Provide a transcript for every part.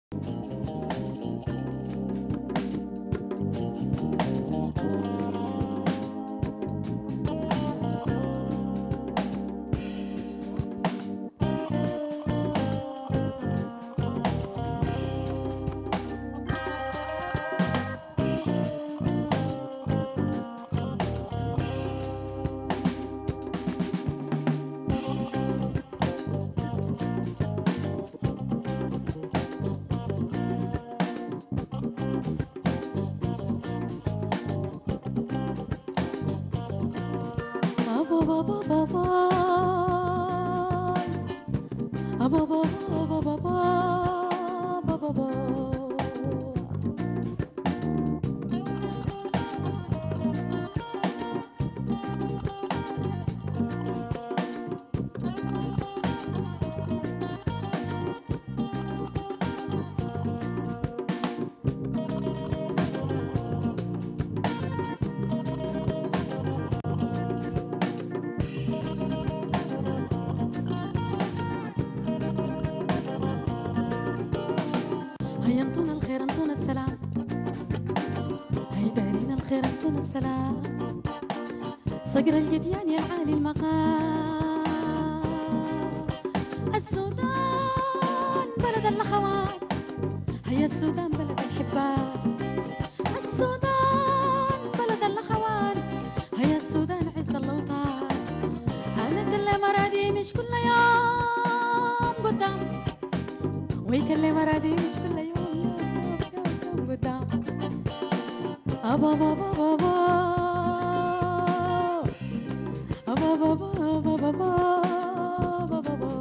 هيا انطونا الخير انطونا السلام، هيا دارين الخير انطونا السلام، صقر الجديان يا العالي المقام. السودان بلد الاخوان، هيا السودان بلد الحبان، السودان بلد الاخوان، هيا السودان عز الاوطان. انا كل مرادي مش كل يوم قدام، ويكلم مرادي مش كل يوم قدام. أبا بابا بابا أبا بابا بابا بابا بابا.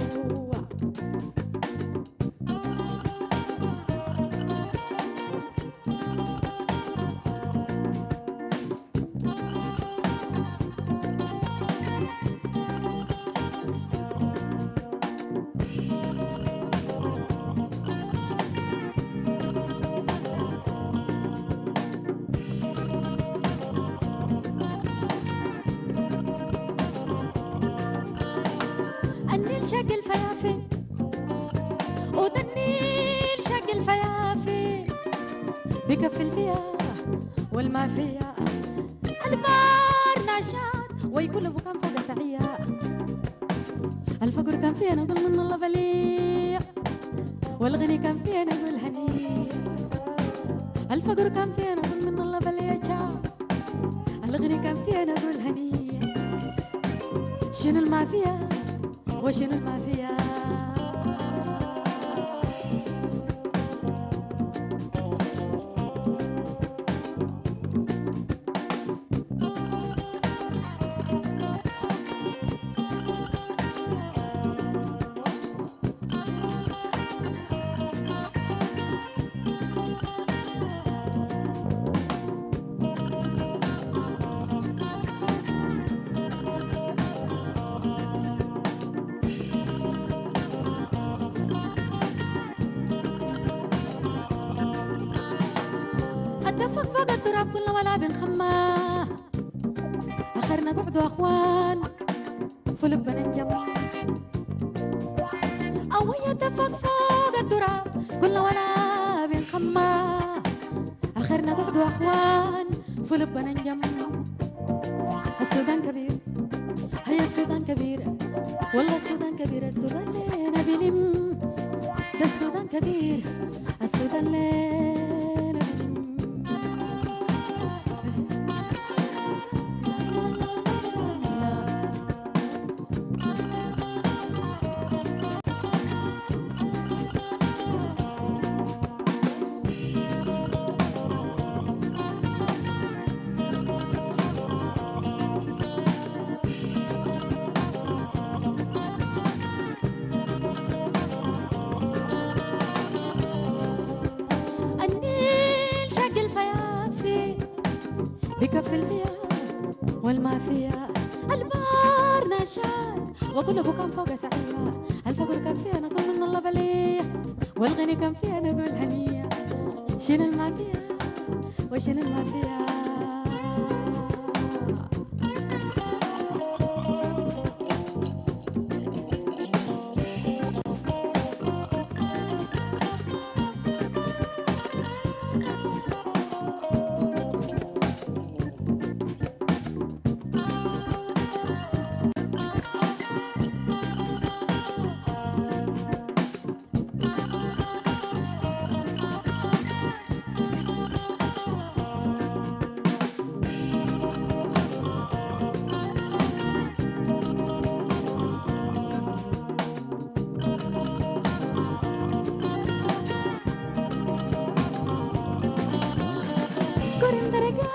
النيل شق الفيافي وده النيل شق الفيافي، بكفل فيها والما فيها البار ناشاد، ويكل ابو كان فوق سعيه. الفقر كان فيها نقول من الله بليع، والغني كان فيها نقول هنيع. الفقر كان فيها نقول من الله بليع، الغني كان فيها نقول هنيع. شنو الما فيها وشنو الما فيها؟ الدفق فوق التراب كل ولا بنخماه، اخرنا قعدوا اخوان فلب بننجم. اوي الدفق فوق التراب كل ولا بنخماه، اخرنا قعدوا اخوان فلب بننجم. السودان كبير، هيا السودان كبير، والله السودان كبير، السودان لينا بنم. ده السودان كبير، السودان لينا بكفل فيها والما فيها البار ناشاد، وكل ابو كان فوق سعيه. الفقر كان فيها نقول من الله بليح، والغني كان فيها نقول هنيه. شنو الما فيها وشنو الما فيها؟ كوري درجة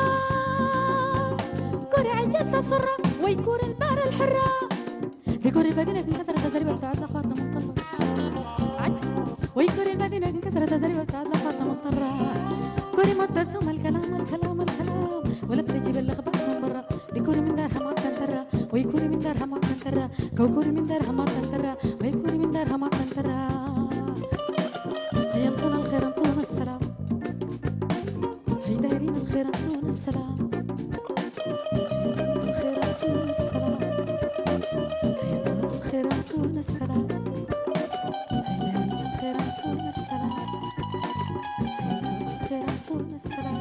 كوري عجل تصرة ويكوري البحر الحرة بكوري المدينة انكسرت تزريبة بتاعت لأخواتنا مضطرة ويكوري المدينة انكسرت تزريبة بتاعت لأخواتنا مضطرة كوري مبتسم الكلام ولا بتجيب الأخبار من برا بكوري من دارها ما بتنترى ويكوري من دارها ما بتنترى كوكوري من دارها ما بتنترى ويكوري من دارها ما بتنترى هيا انطونا الخير انطونا السلام هي دايرين الخير انطونا السلام هي الخير انطونا السلام هي الخير انطونا السلام هي دايرين الخير انطونا السلام هي الخير انطونا السلام